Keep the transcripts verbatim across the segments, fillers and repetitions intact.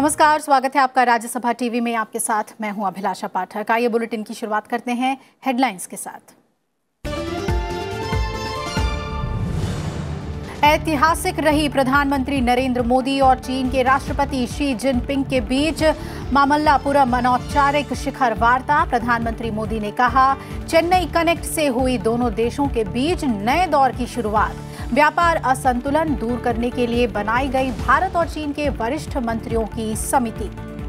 नमस्कार, स्वागत है आपका राज्यसभा टीवी में। आपके साथ मैं हूं अभिलाषा पाठक। आइए बुलेटिन की शुरुआत करते हैं हेडलाइंस के साथ। ऐतिहासिक रही प्रधानमंत्री नरेंद्र मोदी और चीन के राष्ट्रपति शी जिनपिंग के बीच मामल्लापुरम अनौपचारिक शिखर वार्ता। प्रधानमंत्री मोदी ने कहा, चेन्नई कनेक्ट से हुई दोनों देशों के बीच नए दौर की शुरुआत। व्यापार असंतुलन दूर करने के लिए बनाई गई भारत और चीन के वरिष्ठ मंत्रियों की समिति।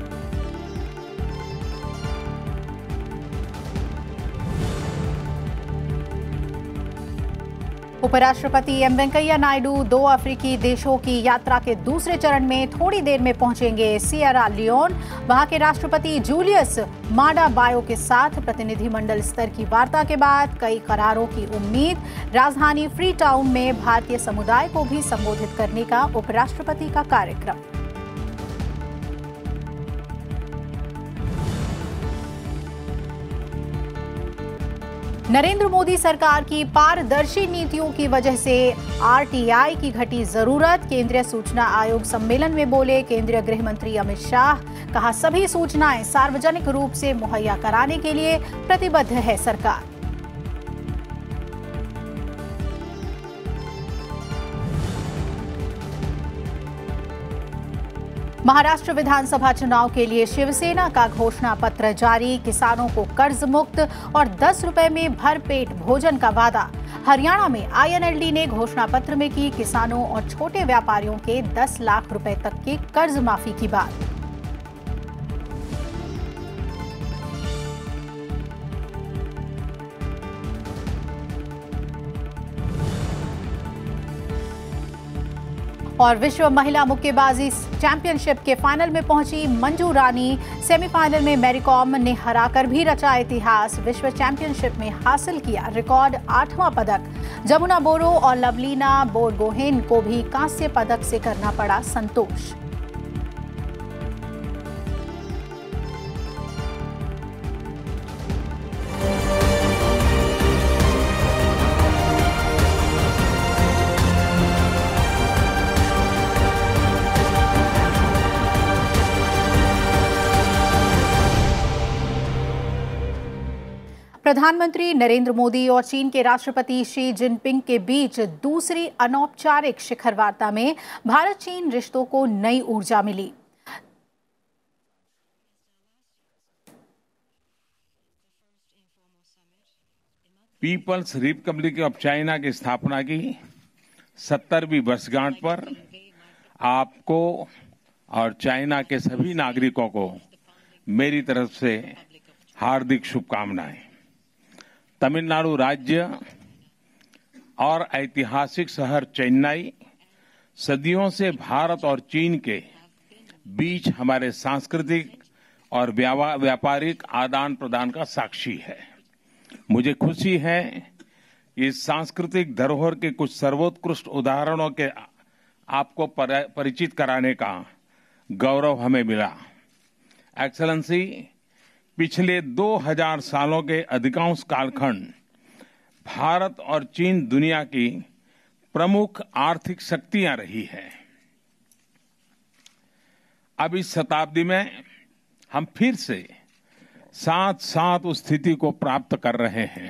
उपराष्ट्रपति एम वेंकैया नायडू दो अफ्रीकी देशों की यात्रा के दूसरे चरण में थोड़ी देर में पहुंचेंगे सिएरा लियोन। वहां के राष्ट्रपति जूलियस माडा बायो के साथ प्रतिनिधिमंडल स्तर की वार्ता के बाद कई करारों की उम्मीद। राजधानी फ्री टाउन में भारतीय समुदाय को भी संबोधित करने का उपराष्ट्रपति का कार्यक्रम। नरेंद्र मोदी सरकार की पारदर्शी नीतियों की वजह से आरटीआई की घटी जरूरत। केंद्रीय सूचना आयोग सम्मेलन में बोले केंद्रीय गृह मंत्री अमित शाह। कहा, सभी सूचनाएं सार्वजनिक रूप से मुहैया कराने के लिए प्रतिबद्ध है सरकार। महाराष्ट्र विधानसभा चुनाव के लिए शिवसेना का घोषणा पत्र जारी। किसानों को कर्ज मुक्त और दस रुपए में भरपेट भोजन का वादा। हरियाणा में आईएनएलडी ने घोषणा पत्र में की किसानों और छोटे व्यापारियों के दस लाख रुपए तक के कर्ज माफी की बात। और विश्व महिला मुक्केबाजी चैंपियनशिप के फाइनल में पहुंची मंजू रानी। सेमीफाइनल में मैरीकॉम ने हराकर भी रचा इतिहास। विश्व चैंपियनशिप में हासिल किया रिकॉर्ड आठवां पदक। जमुना बोरो और लवलीना बोरगोहेन को भी कांस्य पदक से करना पड़ा संतोष। प्रधानमंत्री नरेंद्र मोदी और चीन के राष्ट्रपति शी जिनपिंग के बीच दूसरी अनौपचारिक शिखर वार्ता में भारत चीन रिश्तों को नई ऊर्जा मिली। पीपल्स रिपब्लिक ऑफ चाइना की स्थापना की सत्तरवीं वर्षगांठ पर आपको और चाइना के सभी नागरिकों को मेरी तरफ से हार्दिक शुभकामनाएं। तमिलनाडु राज्य और ऐतिहासिक शहर चेन्नई सदियों से भारत और चीन के बीच हमारे सांस्कृतिक और व्यापारिक आदान प्रदान का साक्षी है। मुझे खुशी है कि इस सांस्कृतिक धरोहर के कुछ सर्वोत्कृष्ट उदाहरणों के आपको परिचित कराने का गौरव हमें मिला। एक्सेलेंसी, पिछले दो हज़ार सालों के अधिकांश कालखंड भारत और चीन दुनिया की प्रमुख आर्थिक शक्तियां रही है। अब इस शताब्दी में हम फिर से साथ साथ उस स्थिति को प्राप्त कर रहे हैं।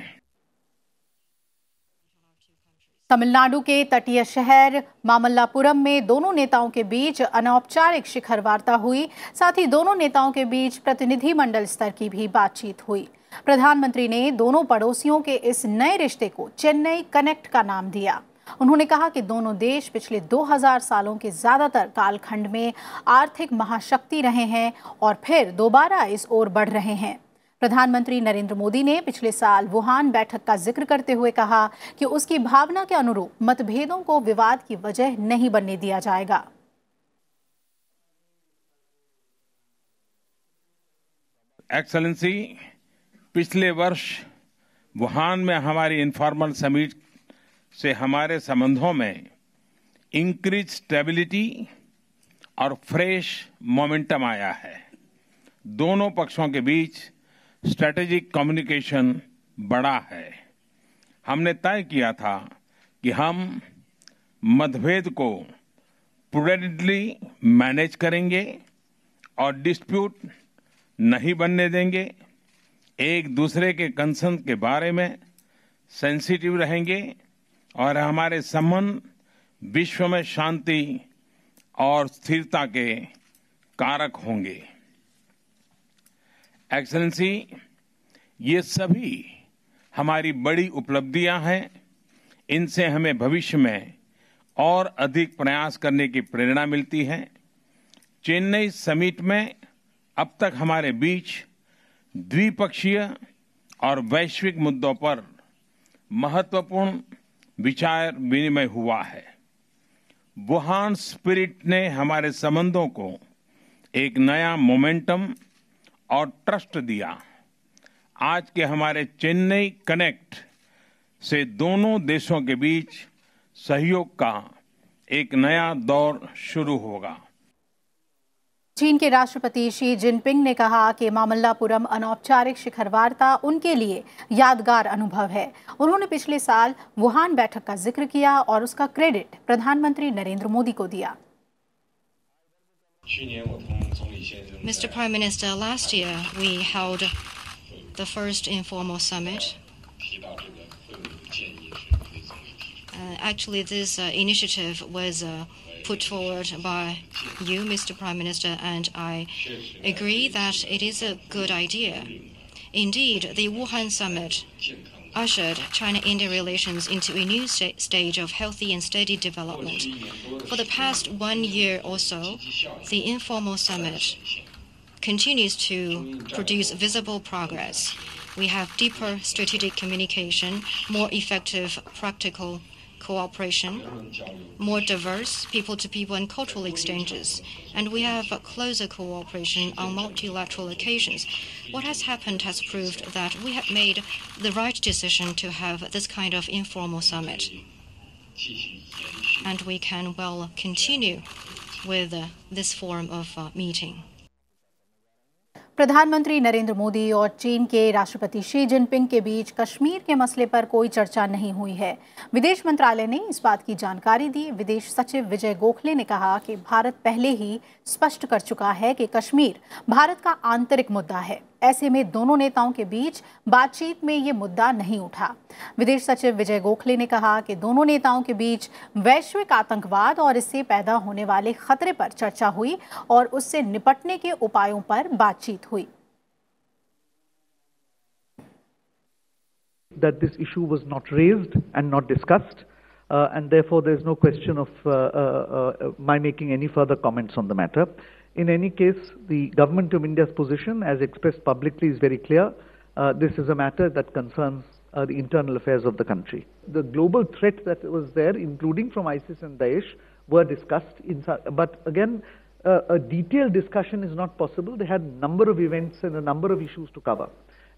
तमिलनाडु के तटीय शहर मामल्लापुरम में दोनों नेताओं के बीच अनौपचारिक शिखर वार्ता हुई। साथ ही दोनों नेताओं के बीच प्रतिनिधिमंडल स्तर की भी बातचीत हुई। प्रधानमंत्री ने दोनों पड़ोसियों के इस नए रिश्ते को चेन्नई कनेक्ट का नाम दिया। उन्होंने कहा कि दोनों देश पिछले दो हज़ार सालों के ज्यादातर कालखंड में आर्थिक महाशक्ति रहे हैं और फिर दोबारा इस ओर बढ़ रहे हैं। प्रधानमंत्री नरेंद्र मोदी ने पिछले साल वुहान बैठक का जिक्र करते हुए कहा कि उसकी भावना के अनुरूप मतभेदों को विवाद की वजह नहीं बनने दिया जाएगा। एक्सेलेंसी, पिछले वर्ष वुहान में हमारी इनफॉर्मल समिट से हमारे संबंधों में इंक्रीज स्टेबिलिटी और फ्रेश मोमेंटम आया है। दोनों पक्षों के बीच स्ट्रेटेजिक कम्युनिकेशन बढ़ा है। हमने तय किया था कि हम मतभेद को प्रूडेंटली मैनेज करेंगे और डिस्प्यूट नहीं बनने देंगे। एक दूसरे के कंसर्न के बारे में सेंसिटिव रहेंगे और हमारे संबंध विश्व में शांति और स्थिरता के कारक होंगे। एक्सेलेंसी, ये सभी हमारी बड़ी उपलब्धियां हैं। इनसे हमें भविष्य में और अधिक प्रयास करने की प्रेरणा मिलती है। चेन्नई समिट में अब तक हमारे बीच द्विपक्षीय और वैश्विक मुद्दों पर महत्वपूर्ण विचार विनिमय हुआ है। वुहान स्पिरिट ने हमारे संबंधों को एक नया मोमेंटम और ट्रस्ट दिया। आज के हमारे चेन्नई कनेक्ट से दोनों देशों के बीच सहयोग का एक नया दौर शुरू होगा। चीन के राष्ट्रपति शी जिनपिंग ने कहा कि मामल्लापुरम अनौपचारिक शिखर वार्ता उनके लिए यादगार अनुभव है। उन्होंने पिछले साल वुहान बैठक का जिक्र किया और उसका क्रेडिट प्रधानमंत्री नरेंद्र मोदी को दिया। Mister Prime Minister, last year we held the first informal summit. Uh, actually, this uh, initiative was uh, put forward by you, Mister Prime Minister, and I agree that it is a good idea. Indeed, the Wuhan summit ushered China-India relations into a new st- stage of healthy and steady development. For the past one year or so, the informal summit continues to produce visible progress. We have deeper strategic communication, more effective practical cooperation, more diverse people-to-people and cultural exchanges, and we have a closer cooperation on multilateral occasions. What has happened has proved that we have made the right decision to have this kind of informal summit, and we can well continue with uh, this form of uh, meeting. प्रधानमंत्री नरेंद्र मोदी और चीन के राष्ट्रपति Xi Jinping के बीच कश्मीर के मसले पर कोई चर्चा नहीं हुई है। विदेश मंत्रालय ने इस बात की जानकारी दी। विदेश सचिव विजय गोखले ने कहा कि भारत पहले ही स्पष्ट कर चुका है कि कश्मीर भारत का आंतरिक मुद्दा है। ऐसे में दोनों नेताओं के बीच बातचीत में ये मुद्दा नहीं उठा। विदेश सचिव विजय गोखले ने कहा कि दोनों नेताओं के बीच वैश्विक आतंकवाद और इससे पैदा होने वाले खतरे पर चर्चा हुई और उससे निपटने के उपायों पर बातचीत हुई। That this issue was not raised and not discussed, uh, and therefore there is no question of uh, uh, uh, my making any further comments on the matter. In any case, the Government of India's position, as expressed publicly, is very clear. Uh, this is a matter that concerns uh, the internal affairs of the country. The global threat that was there, including from ISIS and Daesh, were discussed. In, but again, uh, a detailed discussion is not possible. They had a number of events and a number of issues to cover.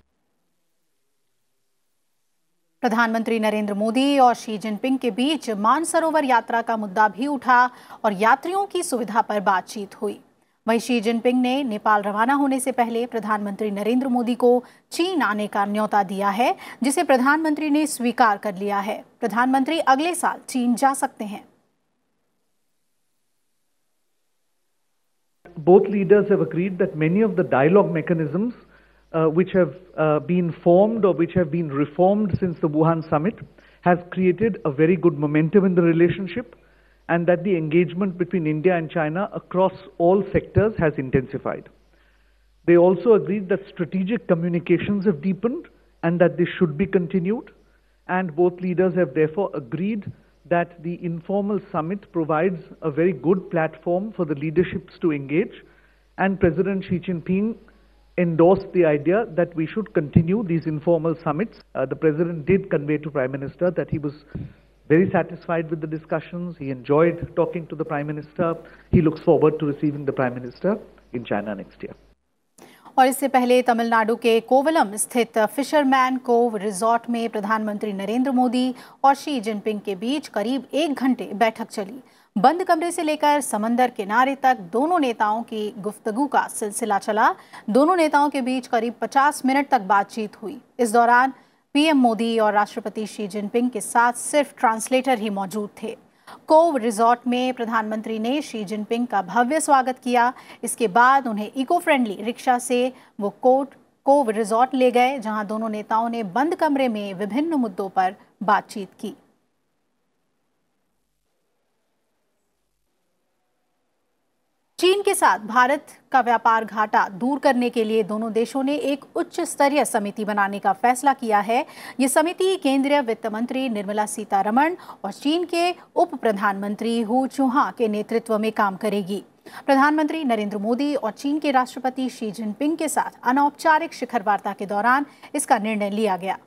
प्रधानमंत्री नरेंद्र मोदी और Xi Jinping के बीच मानसरोवर यात्रा का मुद्दा भी उठा और यात्रियों की सुविधा पर बातचीत हुई। वहीं शी जिनपिंग ने नेपाल रवाना होने से पहले प्रधानमंत्री नरेंद्र मोदी को चीन आने का न्योता दिया है, जिसे प्रधानमंत्री ने स्वीकार कर लिया है। प्रधानमंत्री अगले साल चीन जा सकते हैं। Both leaders have agreed that many of the dialogue mechanisms uh, which have uh, been formed or which have been reformed since the Wuhan summit has created a very good momentum in the relationship, and that the engagement between India and China across all sectors has intensified. They also agreed that strategic communications have deepened and that this should be continued, and both leaders have therefore agreed that the informal summit provides a very good platform for the leaderships to engage, and President Xi Jinping endorsed the idea that we should continue these informal summits. Uh, the President did convey to Prime Minister that he was very satisfied with the discussions. He enjoyed talking to the Prime Minister. He looks forward to receiving the Prime Minister in China next year. और इससे पहले तमिलनाडु के कोवलम स्थित fisherman CoV resort में प्रधानमंत्री नरेंद्र मोदी और Xi Jinping के बीच करीब एक घंटे बैठक चली। बंद कमरे से लेकर समंदर किनारे तक दोनों नेताओं की गुफ्तगू का सिलसिला चला। दोनों नेताओं के बीच करीब पचास मिनट तक बातचीत हुई। इस दौरान पीएम मोदी और राष्ट्रपति शी जिनपिंग के साथ सिर्फ ट्रांसलेटर ही मौजूद थे। कोव रिजॉर्ट में प्रधानमंत्री ने शी जिनपिंग का भव्य स्वागत किया। इसके बाद उन्हें इको फ्रेंडली रिक्शा से वो कोट कोव रिजॉर्ट ले गए, जहां दोनों नेताओं ने बंद कमरे में विभिन्न मुद्दों पर बातचीत की। चीन के साथ भारत का व्यापार घाटा दूर करने के लिए दोनों देशों ने एक उच्च स्तरीय समिति बनाने का फैसला किया है। ये समिति केंद्रीय वित्त मंत्री निर्मला सीतारमण और चीन के उप प्रधानमंत्री हु चुहा के नेतृत्व में काम करेगी। प्रधानमंत्री नरेंद्र मोदी और चीन के राष्ट्रपति शी जिनपिंग के साथ अनौपचारिक शिखर वार्ता के दौरान इसका निर्णय लिया गया।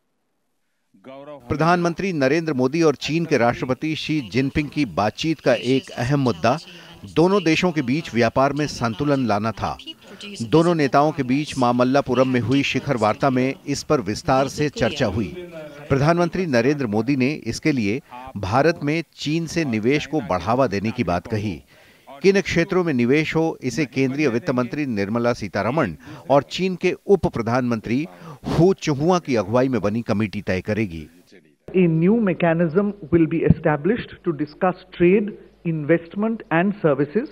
प्रधानमंत्री नरेंद्र मोदी और चीन के राष्ट्रपति शी जिनपिंग की बातचीत का एक अहम मुद्दा दोनों देशों के बीच व्यापार में संतुलन लाना था। दोनों नेताओं के बीच मामल्लापुरम में हुई शिखर वार्ता में इस पर विस्तार से चर्चा हुई। प्रधानमंत्री नरेंद्र मोदी ने इसके लिए भारत में चीन से निवेश को बढ़ावा देने की बात कही। किन क्षेत्रों में निवेश हो, इसे केंद्रीय वित्त मंत्री निर्मला सीतारमण और चीन के उप प्रधानमंत्री हु चुहुआ की अगुवाई में बनी कमेटी तय करेगी। A new mechanism will be established to discuss trade, investment and services.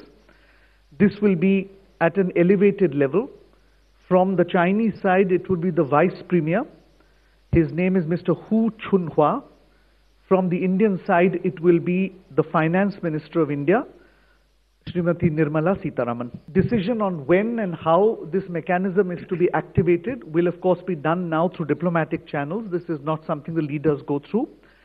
This will be at an elevated level. From the Chinese side, it would be the Vice Premier. His name is Mister Hu Chunhua. From the Indian side, it will be the Finance Minister of India, Srimati Nirmala Sitharaman. Decision on when and how this mechanism is to be activated will of course be done now through diplomatic channels. This is not something the leaders go through.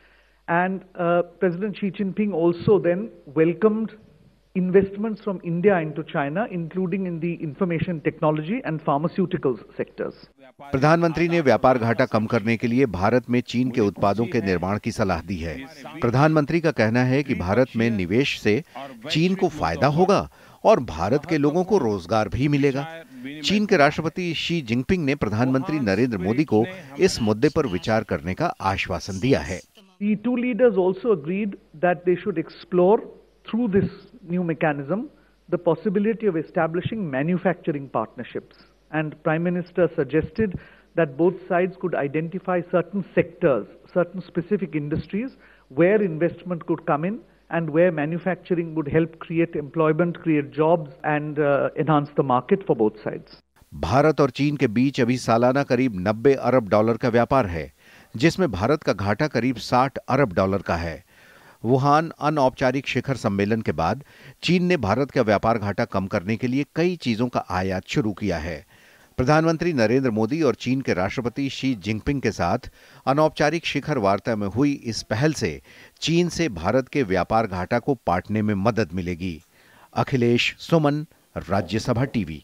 And uh, President Xi Jinping also then welcomed investments from India into China, including in the information technology and pharmaceuticals sectors. प्रधानमंत्री ने व्यापार घाटा कम करने के लिए भारत में चीन के उत्पादों के निर्माण की सलाह दी है। प्रधानमंत्री का कहना है कि भारत में निवेश से चीन को फायदा होगा और भारत के लोगों को रोजगार भी मिलेगा। चीन के राष्ट्रपति शी जिनपिंग ने प्रधानमंत्री नरेंद्र मोदी को इस मुद्दे पर विचार करने का आश्वासन दिया है। The two leaders also agreed that they should explore through this new mechanism the possibility of establishing manufacturing partnerships. And Prime Minister suggested that both sides could identify certain sectors, certain specific industries where investment could come in and where manufacturing would help create employment, create jobs and uh, enhance the market for both sides. Bharat और चीन के बीच अभी सालाना करीब नब्बे अरब dollar का व्यापार है, जिसमें भारत का घाटा करीब साठ अरब डॉलर का है। वुहान अनौपचारिक शिखर सम्मेलन के बाद चीन ने भारत का व्यापार घाटा कम करने के लिए कई चीजों का आयात शुरू किया है। प्रधानमंत्री नरेंद्र मोदी और चीन के राष्ट्रपति शी जिनपिंग के साथ अनौपचारिक शिखर वार्ता में हुई इस पहल से चीन से भारत के व्यापार घाटा को पाटने में मदद मिलेगी। अखिलेश सुमन, राज्यसभा टीवी।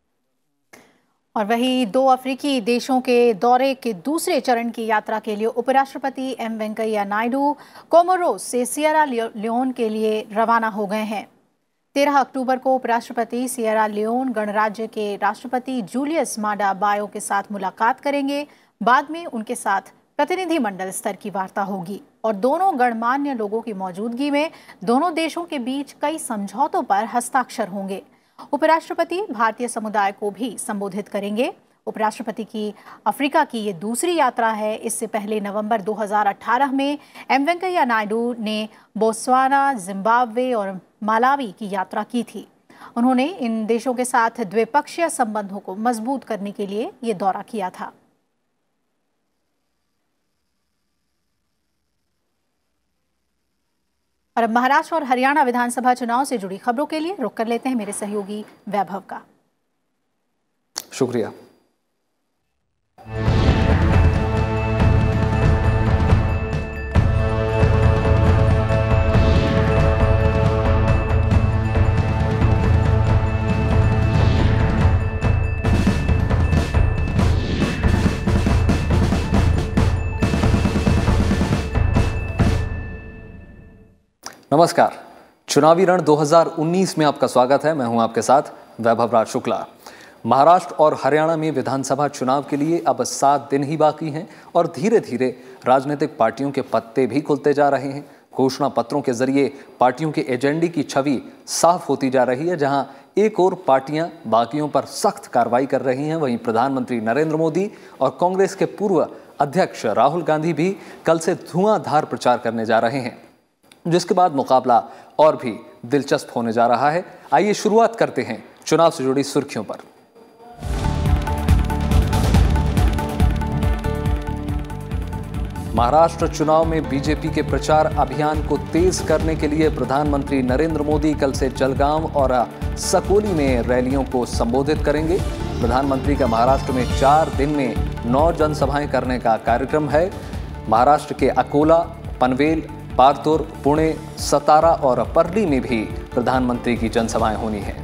और वहीं दो अफ्रीकी देशों के दौरे के दूसरे चरण की यात्रा के लिए उपराष्ट्रपति एम वेंकैया नायडू कोमोरोस से सियरा लियोन के लिए रवाना हो गए हैं। तेरह अक्टूबर को उपराष्ट्रपति सियरा लियोन गणराज्य के राष्ट्रपति जूलियस माडा बायो के साथ मुलाकात करेंगे। बाद में उनके साथ प्रतिनिधिमंडल स्तर की वार्ता होगी और दोनों गणमान्य लोगों की मौजूदगी में दोनों देशों के बीच कई समझौतों पर हस्ताक्षर होंगे। उपराष्ट्रपति भारतीय समुदाय को भी संबोधित करेंगे। उपराष्ट्रपति की अफ्रीका की ये दूसरी यात्रा है। इससे पहले नवंबर दो हज़ार अठारह में एम वेंकैया नायडू ने बोत्सवाना, जिम्बाब्वे और मालावी की यात्रा की थी। उन्होंने इन देशों के साथ द्विपक्षीय संबंधों को मजबूत करने के लिए ये दौरा किया था। और अब महाराष्ट्र और हरियाणा विधानसभा चुनाव से जुड़ी खबरों के लिए रुख कर लेते हैं मेरे सहयोगी वैभव का। शुक्रिया। नमस्कार, चुनावी रण दो हज़ार उन्नीस में आपका स्वागत है। मैं हूं आपके साथ वैभव राज शुक्ला। महाराष्ट्र और हरियाणा में विधानसभा चुनाव के लिए अब सात दिन ही बाकी हैं और धीरे धीरे राजनीतिक पार्टियों के पत्ते भी खुलते जा रहे हैं। घोषणा पत्रों के जरिए पार्टियों के एजेंडे की छवि साफ होती जा रही है। जहां एक और पार्टियां बाकियों पर सख्त कार्रवाई कर रही हैं, वहीं प्रधानमंत्री नरेंद्र मोदी और कांग्रेस के पूर्व अध्यक्ष राहुल गांधी भी कल से धुआंधार प्रचार करने जा रहे हैं। जिसके बाद मुकाबला और भी दिलचस्प होने जा रहा है। आइए शुरुआत करते हैं चुनाव से जुड़ी सुर्खियों पर। महाराष्ट्र चुनाव में बीजेपी के प्रचार अभियान को तेज करने के लिए प्रधानमंत्री नरेंद्र मोदी कल से जलगांव और सकोली में रैलियों को संबोधित करेंगे। प्रधानमंत्री का महाराष्ट्र में चार दिन में नौ जनसभाएं करने का कार्यक्रम है। महाराष्ट्र के अकोला, पनवेल, पारतूर, पुणे, सतारा और पर्ली में भी प्रधानमंत्री की जनसभाएं होनी हैं।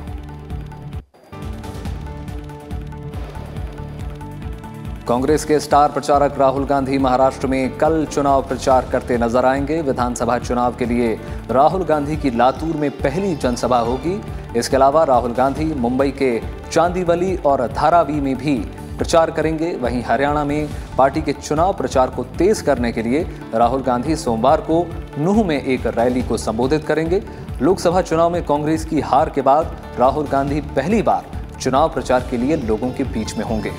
कांग्रेस के स्टार प्रचारक राहुल गांधी महाराष्ट्र में कल चुनाव प्रचार करते नजर आएंगे। विधानसभा चुनाव के लिए राहुल गांधी की लातूर में पहली जनसभा होगी। इसके अलावा राहुल गांधी मुंबई के चांदीवली और धारावी में भी प्रचार करेंगे। वहीं हरियाणा में पार्टी के चुनाव प्रचार को तेज करने के लिए राहुल गांधी सोमवार को नूह में एक रैली को संबोधित करेंगे। लोकसभा चुनाव में कांग्रेस की हार के बाद राहुल गांधी पहली बार चुनाव प्रचार के लिए लोगों के बीच में होंगे।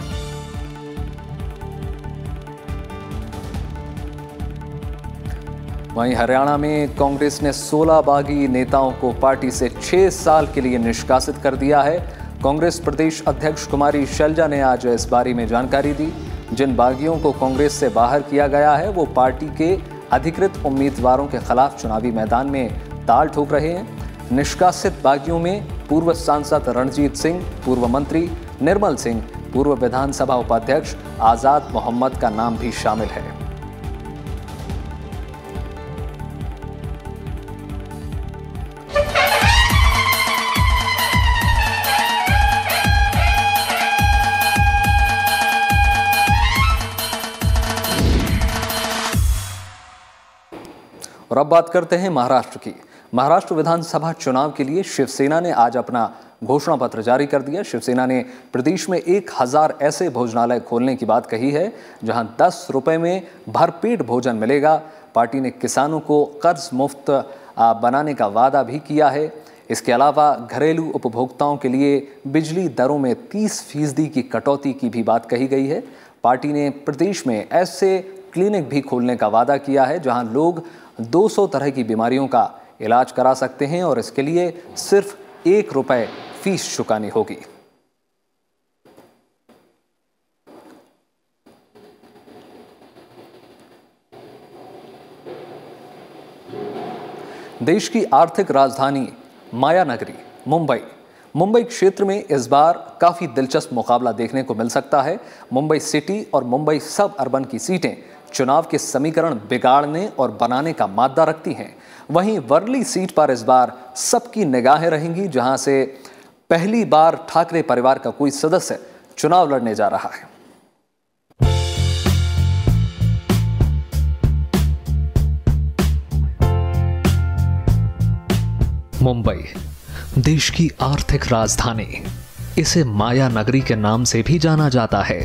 वहीं हरियाणा में कांग्रेस ने सोलह बागी नेताओं को पार्टी से छह साल के लिए निष्कासित कर दिया है। कांग्रेस प्रदेश अध्यक्ष कुमारी शैलजा ने आज इस बारे में जानकारी दी। जिन बागियों को कांग्रेस से बाहर किया गया है वो पार्टी के अधिकृत उम्मीदवारों के खिलाफ चुनावी मैदान में ताल ठोक रहे हैं। निष्कासित बागियों में पूर्व सांसद रणजीत सिंह, पूर्व मंत्री निर्मल सिंह, पूर्व विधानसभा उपाध्यक्ष आजाद मोहम्मद का नाम भी शामिल है। और अब बात करते हैं महाराष्ट्र की। महाराष्ट्र विधानसभा चुनाव के लिए शिवसेना ने आज अपना घोषणा पत्र जारी कर दिया। शिवसेना ने प्रदेश में एक हजार ऐसे भोजनालय खोलने की बात कही है जहां दस रुपए में भरपेट भोजन मिलेगा। पार्टी ने किसानों को कर्ज मुफ्त बनाने का वादा भी किया है। इसके अलावा घरेलू उपभोक्ताओं के लिए बिजली दरों में तीस फीसदी की कटौती की भी बात कही गई है। पार्टी ने प्रदेश में ऐसे क्लिनिक भी खोलने का वादा किया है जहां लोग दो सौ तरह की बीमारियों का इलाज करा सकते हैं और इसके लिए सिर्फ एक रुपए फीस चुकानी होगी। देश की आर्थिक राजधानी माया नगरी मुंबई मुंबई क्षेत्र में इस बार काफी दिलचस्प मुकाबला देखने को मिल सकता है। मुंबई सिटी और मुंबई सब अर्बन की सीटें चुनाव के समीकरण बिगाड़ने और बनाने का मादा रखती हैं। वहीं वर्ली सीट पर इस बार सबकी निगाहें रहेंगी जहां से पहली बार ठाकरे परिवार का कोई सदस्य चुनाव लड़ने जा रहा है। मुंबई देश की आर्थिक राजधानी, इसे माया नगरी के नाम से भी जाना जाता है।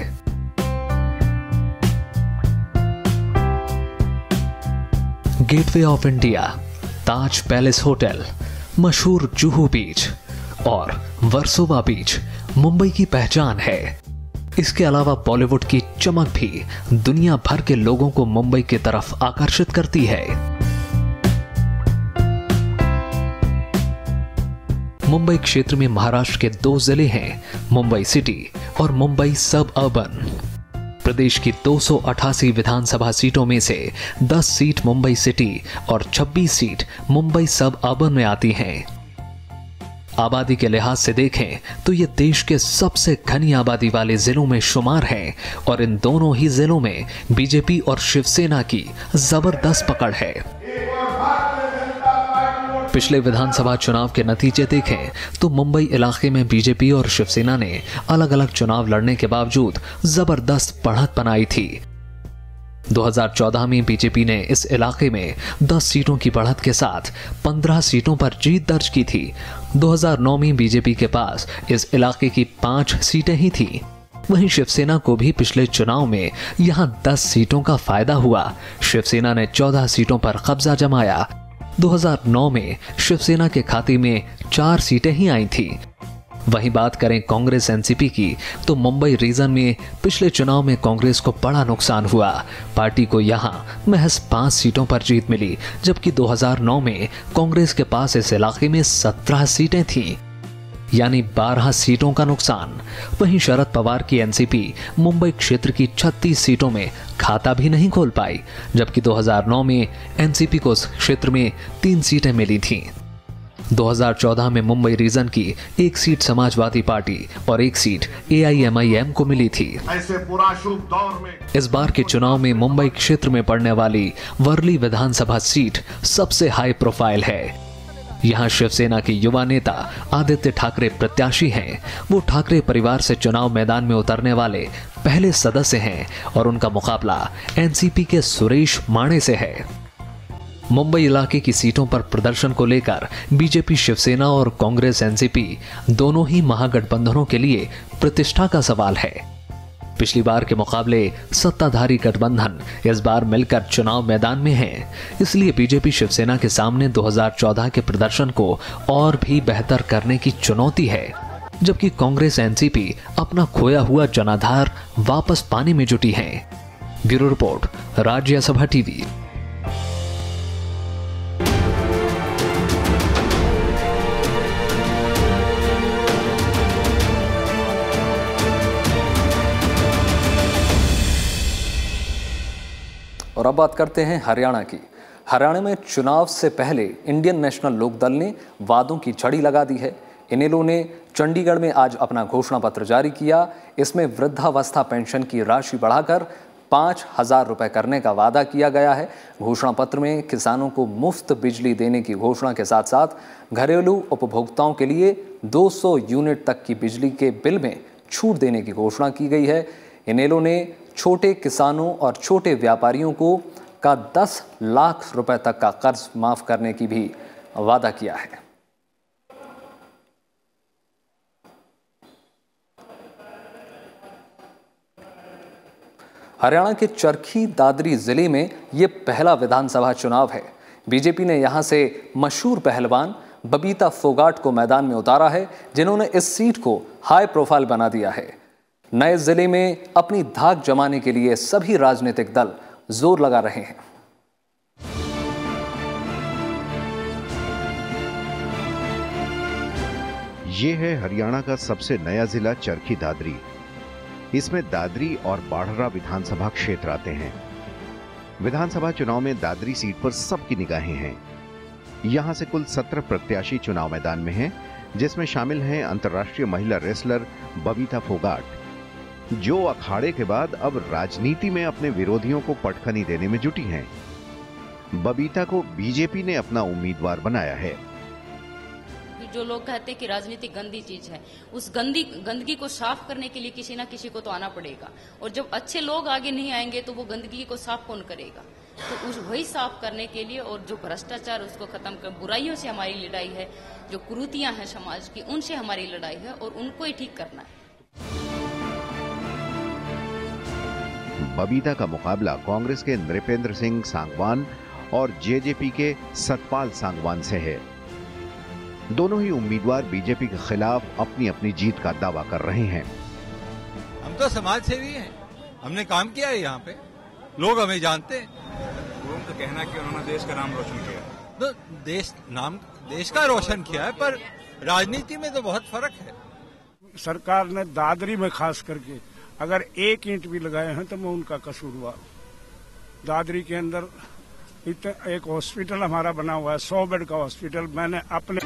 Gateway of India, Taj Palace Hotel, मशहूर जुहू बीच और वर्सोवा बीच मुंबई की पहचान है। इसके अलावा बॉलीवुड की चमक भी दुनिया भर के लोगों को मुंबई की तरफ आकर्षित करती है। मुंबई क्षेत्र में महाराष्ट्र के दो जिले हैं, मुंबई सिटी और मुंबई सब अर्बन। प्रदेश की दो सौ अठासी विधानसभा सीटों में से दस सीट मुंबई सिटी और छब्बीस सीट मुंबई सब अर्बन में आती हैं। आबादी के लिहाज से देखें तो ये देश के सबसे घनी आबादी वाले जिलों में शुमार हैं और इन दोनों ही जिलों में बीजेपी और शिवसेना की जबरदस्त पकड़ है। पिछले विधानसभा चुनाव के नतीजे देखें तो मुंबई इलाके में बीजेपी और शिवसेना ने अलग अलग चुनाव लड़ने के बावजूद जबरदस्त बढ़त बनाई थी। दो हज़ार चौदह में बीजेपी ने इस इलाके में दस सीटों की बढ़त के साथ पंद्रह सीटों पर जीत दर्ज की थी। दो हज़ार नौ में बीजेपी के पास इस इलाके की पांच सीटें ही थी। वहीं शिवसेना को भी पिछले चुनाव में यहां दस सीटों का फायदा हुआ। शिवसेना ने चौदह सीटों पर कब्जा जमाया। दो हज़ार नौ में शिवसेना के खाते में चार सीटें ही आई थी। वहीं बात करें कांग्रेस एनसीपी की, तो मुंबई रीजन में पिछले चुनाव में कांग्रेस को बड़ा नुकसान हुआ। पार्टी को यहां महज पांच सीटों पर जीत मिली, जबकि दो हज़ार नौ में कांग्रेस के पास इस इलाके में सत्रह सीटें थीं, यानी बारह सीटों का नुकसान। वहीं शरद पवार की एनसीपी मुंबई क्षेत्र की छत्तीस सीटों में खाता भी नहीं खोल पाई, जबकि दो हज़ार नौ में एनसीपी को उस क्षेत्र में तीन सीटें मिली थीं। दो हज़ार चौदह में मुंबई रीजन की एक सीट समाजवादी पार्टी और एक सीट एआईएमआईएम को मिली थी। ऐसे पूरा शुभ दौर में इस बार के चुनाव में मुंबई क्षेत्र में पड़ने वाली वर्ली विधानसभा सीट सबसे हाई प्रोफाइल है। यहां शिवसेना के युवा नेता आदित्य ठाकरे प्रत्याशी हैं। वो ठाकरे परिवार से चुनाव मैदान में उतरने वाले पहले सदस्य हैं और उनका मुकाबला एनसीपी के सुरेश माणे से है। मुंबई इलाके की सीटों पर प्रदर्शन को लेकर बीजेपी, शिवसेना और कांग्रेस एनसीपी दोनों ही महागठबंधनों के लिए प्रतिष्ठा का सवाल है। पिछली बार के मुकाबले सत्ताधारी गठबंधन इस बार मिलकर चुनाव मैदान में है, इसलिए बीजेपी शिवसेना के सामने दो हज़ार चौदह के प्रदर्शन को और भी बेहतर करने की चुनौती है, जबकि कांग्रेस एनसीपी अपना खोया हुआ जनाधार वापस पाने में जुटी है। Bureau report, Rajya Sabha TV. और अब बात करते हैं हरियाणा की। हरियाणा में चुनाव से पहले इंडियन नेशनल लोकदल ने वादों की छड़ी लगा दी है। इनेलो ने चंडीगढ़ में आज अपना घोषणा पत्र जारी किया। इसमें वृद्धावस्था पेंशन की राशि बढ़ाकर पाँच हजार रुपये करने का वादा किया गया है। घोषणा पत्र में किसानों को मुफ्त बिजली देने की घोषणा के साथ साथ घरेलू उपभोक्ताओं के लिए दो सौ यूनिट तक की बिजली के बिल में छूट देने की घोषणा की गई है। इनेलो ने छोटे किसानों और छोटे व्यापारियों को का दस लाख रुपए तक का कर्ज माफ करने की भी वादा किया है। हरियाणा के चरखी दादरी जिले में यह पहला विधानसभा चुनाव है। बीजेपी ने यहां से मशहूर पहलवान बबीता फोगाट को मैदान में उतारा है, जिन्होंने इस सीट को हाई प्रोफाइल बना दिया है। नए जिले में अपनी धाक जमाने के लिए सभी राजनीतिक दल जोर लगा रहे हैं। ये है हरियाणा का सबसे नया जिला चरखी दादरी। इसमें दादरी और बाढ़रा विधानसभा क्षेत्र आते हैं। विधानसभा चुनाव में दादरी सीट पर सबकी निगाहें हैं। यहां से कुल सत्रह प्रत्याशी चुनाव मैदान में हैं, जिसमें शामिल हैं अंतर्राष्ट्रीय महिला रेसलर बबीता फोगाट, जो अखाड़े के बाद अब राजनीति में अपने विरोधियों को पटखनी देने में जुटी हैं। बबीता को बीजेपी ने अपना उम्मीदवार बनाया है। जो लोग कहते हैं कि राजनीति गंदी चीज है, उस गंदी गंदगी को साफ करने के लिए किसी ना किसी को तो आना पड़ेगा, और जब अच्छे लोग आगे नहीं आएंगे तो वो गंदगी को साफ कौन करेगा? तो उस वही साफ करने के लिए, और जो भ्रष्टाचार उसको खत्म कर, बुराइयों से हमारी लड़ाई है, जो कुरीतियां हैं समाज की उनसे हमारी लड़ाई है, और उनको ही ठीक करना है। बबीता का मुकाबला कांग्रेस के नृपेंद्र सिंह सांगवान और जेजेपी के सतपाल सांगवान से है। दोनों ही उम्मीदवार बीजेपी के खिलाफ अपनी अपनी जीत का दावा कर रहे हैं। हम तो समाज सेवी हैं, हमने काम किया है यहाँ पे, लोग हमें जानते हैं। वो तो कहना कि उन्होंने देश का नाम रोशन किया, तो देश नाम देश का रोशन किया है, पर राजनीति में तो बहुत फर्क है। सरकार ने दादरी में खास करके अगर एक ईंट भी लगाए हैं तो मैं उनका कसूर हुआ। दादरी के अंदर एक हॉस्पिटल हमारा बना हुआ है, सौ बेड का हॉस्पिटल, मैंने अपने।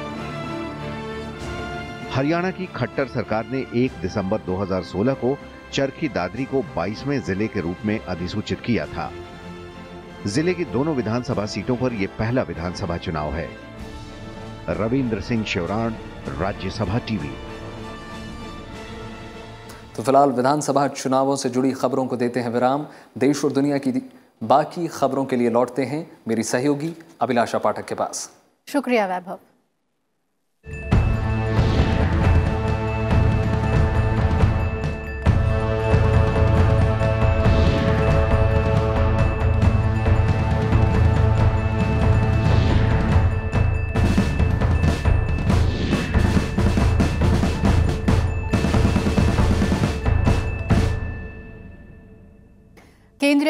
हरियाणा की खट्टर सरकार ने एक दिसंबर दो हज़ार सोलह को चरखी दादरी को बाईसवें जिले के रूप में अधिसूचित किया था। जिले की दोनों विधानसभा सीटों पर यह पहला विधानसभा चुनाव है। रविंद्र सिंह शिवराण, राज्यसभा टीवी। तो फिलहाल विधानसभा चुनावों से जुड़ी खबरों को देते हैं विराम। देश और दुनिया की बाकी खबरों के लिए लौटते हैं मेरी सहयोगी अभिलाषा पाठक के पास। शुक्रिया वैभव।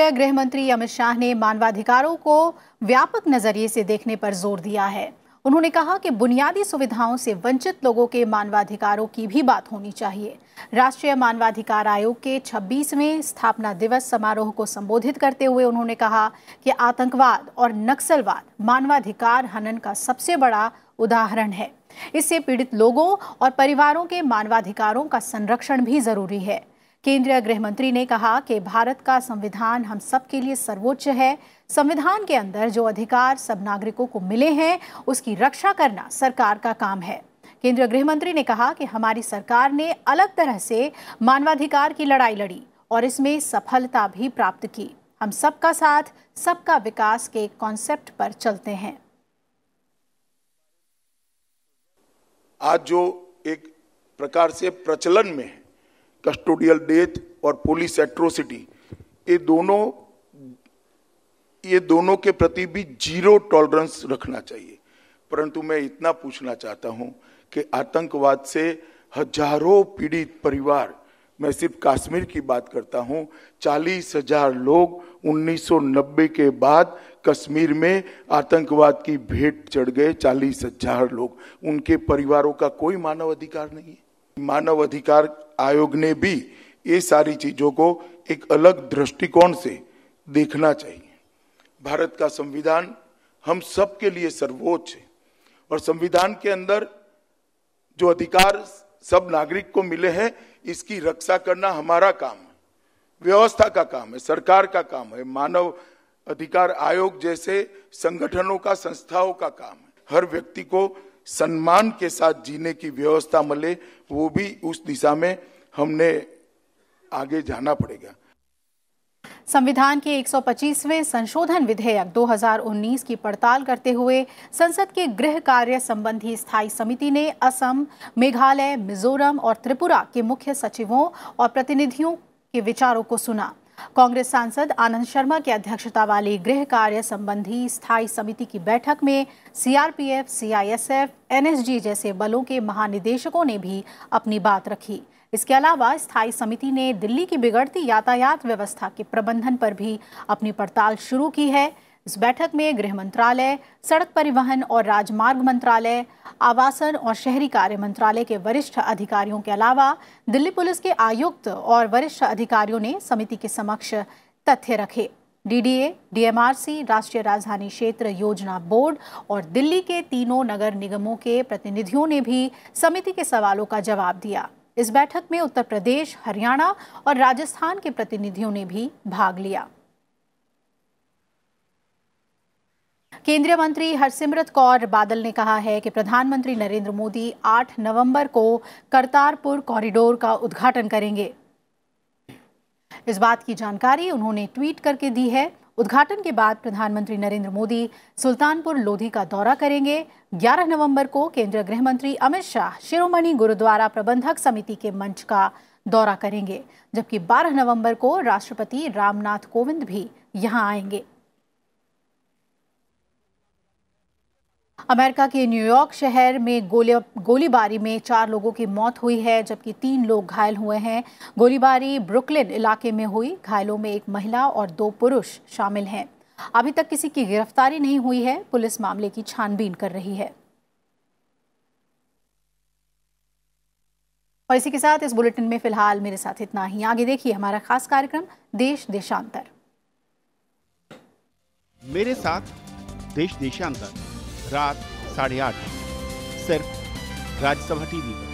केंद्रीय गृह मंत्री अमित शाह ने मानवाधिकारों को व्यापक नजरिए से देखने पर जोर दिया है। उन्होंने कहा कि बुनियादी सुविधाओं से वंचित लोगों के मानवाधिकारों की भी बात होनी चाहिए। राष्ट्रीय मानवाधिकार आयोग के छब्बीसवें स्थापना दिवस समारोह को संबोधित करते हुए उन्होंने कहा कि आतंकवाद और नक्सलवाद मानवाधिकार हनन का सबसे बड़ा उदाहरण है। इससे पीड़ित लोगों और परिवारों के मानवाधिकारों का संरक्षण भी जरूरी है। केंद्रीय गृह मंत्री ने कहा कि भारत का संविधान हम सब के लिए सर्वोच्च है। संविधान के अंदर जो अधिकार सब नागरिकों को मिले हैं उसकी रक्षा करना सरकार का काम है। केंद्रीय गृह मंत्री ने कहा कि हमारी सरकार ने अलग तरह से मानवाधिकार की लड़ाई लड़ी और इसमें सफलता भी प्राप्त की। हम सबका साथ सबका विकास के कॉन्सेप्ट पर चलते हैं। आज जो एक प्रकार से प्रचलन में है कस्टोडियल डेथ और पुलिस एट्रोसिटी, ये दोनों ये दोनों के प्रति भी जीरो टॉलरेंस रखना चाहिए। परंतु मैं इतना पूछना चाहता हूं कि आतंकवाद से हजारों पीड़ित परिवार, मैं सिर्फ कश्मीर की बात करता हूं, चालीस हजार लोग उन्नीस सौ नब्बे के बाद कश्मीर में आतंकवाद की भेंट चढ़ गए। चालीस हजार लोग, उनके परिवारों का कोई मानव अधिकार नहीं है। मानव अधिकार आयोग ने भी ये सारी चीजों को एक अलग दृष्टिकोण से देखना चाहिए। भारत का संविधान हम सब के लिए सर्वोच्च है और संविधान के अंदर जो अधिकार सब नागरिक को मिले हैं इसकी रक्षा करना हमारा काम है, व्यवस्था का काम है, सरकार का काम है, मानव अधिकार आयोग जैसे संगठनों का, संस्थाओं का काम है। हर व्यक्ति को सम्मान के साथ जीने की व्यवस्था मिले, वो भी उस दिशा में हमने आगे जाना पड़ेगा। संविधान के एक सौ पच्चीसवें संशोधन विधेयक दो हज़ार उन्नीस की पड़ताल करते हुए संसद के गृह कार्य संबंधी स्थायी समिति ने असम, मेघालय, मिजोरम और त्रिपुरा के मुख्य सचिवों और प्रतिनिधियों के विचारों को सुना। कांग्रेस सांसद आनंद शर्मा की अध्यक्षता वाली गृह कार्य संबंधी स्थायी समिति की बैठक में सीआरपीएफ, सीआईएसएफ, एनएसजी जैसे बलों के महानिदेशकों ने भी अपनी बात रखी। इसके अलावा स्थायी समिति ने दिल्ली की बिगड़ती यातायात व्यवस्था के प्रबंधन पर भी अपनी पड़ताल शुरू की है। इस बैठक में गृह मंत्रालय, सड़क परिवहन और राजमार्ग मंत्रालय, आवासन और शहरी कार्य मंत्रालय के वरिष्ठ अधिकारियों के अलावा दिल्ली पुलिस के आयुक्त और वरिष्ठ अधिकारियों ने समिति के समक्ष तथ्य रखे। डीडीए, डीएमआरसी, राष्ट्रीय राजधानी क्षेत्र योजना बोर्ड और दिल्ली के तीनों नगर निगमों के प्रतिनिधियों ने भी समिति के सवालों का जवाब दिया। इस बैठक में उत्तर प्रदेश, हरियाणा और राजस्थान के प्रतिनिधियों ने भी भाग लिया। केंद्रीय मंत्री हरसिमरत कौर बादल ने कहा है कि प्रधानमंत्री नरेंद्र मोदी आठ नवंबर को करतारपुर कॉरिडोर का उद्घाटन करेंगे। इस बात की जानकारी उन्होंने ट्वीट करके दी है। उद्घाटन के बाद प्रधानमंत्री नरेंद्र मोदी सुल्तानपुर लोधी का दौरा करेंगे। ग्यारह नवंबर को केंद्रीय गृह मंत्री अमित शाह शिरोमणि गुरुद्वारा प्रबंधक समिति के मंच का दौरा करेंगे, जबकि बारह नवंबर को राष्ट्रपति रामनाथ कोविंद भी यहां आएंगे। अमेरिका के न्यूयॉर्क शहर में गोली गोलीबारी में चार लोगों की मौत हुई है, जबकि तीन लोग घायल हुए हैं। गोलीबारी ब्रुकलिन इलाके में हुई। घायलों में एक महिला और दो पुरुष शामिल हैं। अभी तक किसी की गिरफ्तारी नहीं हुई है। पुलिस मामले की छानबीन कर रही है। और इसी के साथ इस बुलेटिन में फिलहाल मेरे साथ इतना ही। आगे देखिए हमारा खास कार्यक्रम देश देशांतर। मेरे साथ देश देशांतर रात साढ़े आठ सिर्फ राज्यसभा टीवी पर।